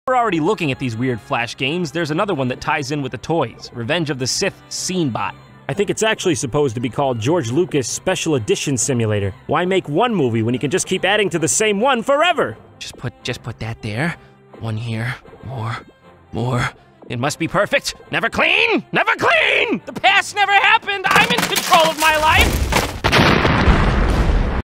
We're already looking at these weird Flash games. There's another one that ties in with the toys, Revenge of the Sith Scenebot. I think it's actually supposed to be called George Lucas Special Edition Simulator. Why make one movie when you can just keep adding to the same one forever? Just put that there. One here. More. It must be perfect. Never clean! Never clean! The past never happened! I'm in control of my life!